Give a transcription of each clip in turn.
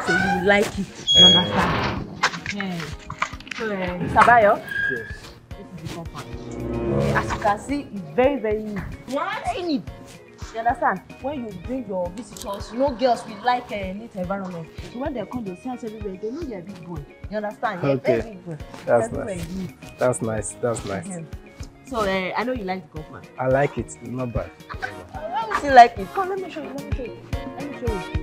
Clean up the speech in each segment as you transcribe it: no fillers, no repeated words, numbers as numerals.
so you will like it. You understand? So, Mr. Bayo? Yes. This is the compound. As you can see, it's very, very neat. Very neat. You understand? When you bring your visitors, no girls will like a neat environment. So when they come, they sense everywhere. They know you're a big boy. You understand? You're okay. a very big boy. That's nice. That's nice. That's nice. So I know you like the compound. I like it. It's not bad. Why would you like it? Come, let me show you. Let me show you. Let me show you.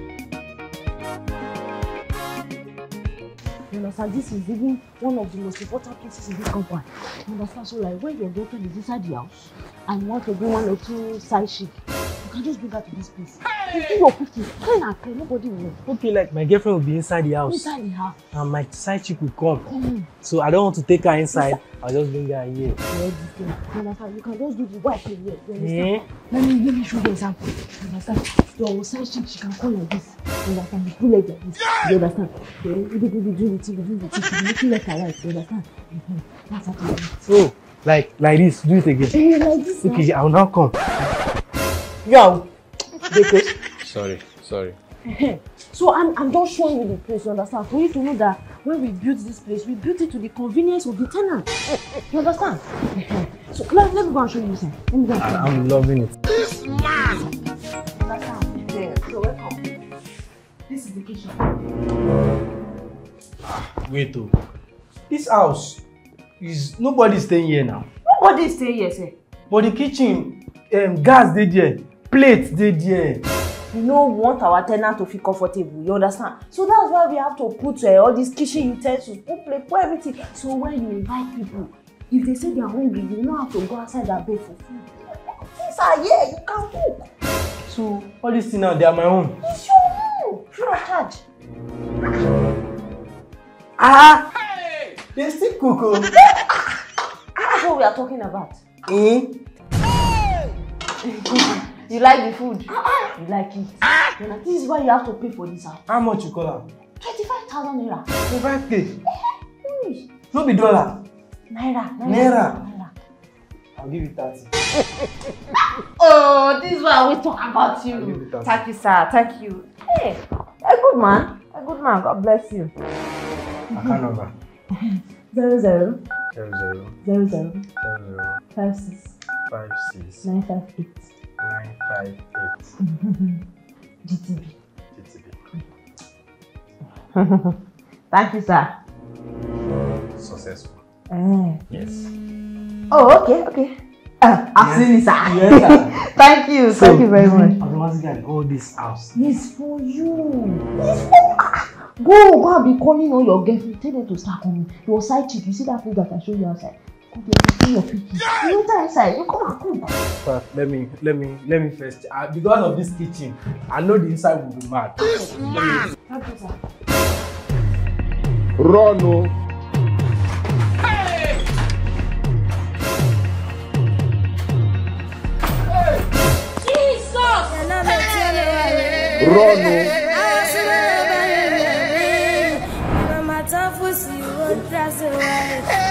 You understand? This is even one of the most important places in this compound. You understand? So like when your girlfriend is inside the house and you want to bring 1 or 2 side chicks, you can just bring her to this place. You do your cooking, clean and clean, nobody will. Okay, like my girlfriend will be inside the house. Inside the house. And my side chick will come. So I don't want to take her inside. I'll just bring her here. You understand? You can just do the white thing here. You understand? Let me show you an example. You understand? Your side chick, she can come like this. You understand? You pull like this. You understand? You do the thing, you make it like a light. You understand? That's how to do it. So, like this, do it again. Like this. Okay, I will now come. Yo, Sorry. so I'm just showing you the place, you understand? For you to know that when we built this place, we built it to the convenience of the tenant. You understand? So let me go and show you this. Let me go and show you. I'm loving it. This man! Understand? Yeah. So welcome. This is the kitchen. Wait, oh. This house is nobody staying here now. Nobody is staying here, sir. But the kitchen, gas dey there, plates dey there. We don't want our tenant to feel comfortable, you understand? So that's why we have to put all these kitchen utensils, put plate, put everything. So when you invite people, if they say they are hungry, you don't have to go outside and beg for food. Things are here, you can cook. So all these things now, they are my own. It's your own, free of charge. Hey! They still cook. Oh. That's what we are talking about. Hey! You like the food? You like it? You know, this is why you have to pay for this house. How much you call am? 25,000 naira. 25K. Hey, No be dollar. Naira. I'll give you 30. Oh, this is why we talk about you. Thank you, sir. Thank you. Hey, a good man. God bless you. Account number. 00 00 00 00 56 56 958 958 GTB. GTB. Thank you, sir. Successful. Yes. Oh, okay. Absolutely, sir. Yes, sir. Thank you very much. Automatically, all this house. It's for you. It's for Go and be calling all your girlfriend. Tell them to start coming. Your side chick, you see that place that I showed you outside? Go there, see your picking. You enter inside, you come and cook. But let me first. Because of this kitchen, I know the inside will be mad. This man! Thank you, sir. Run, oh. Run, oh. Mama tough, see you, that's the way.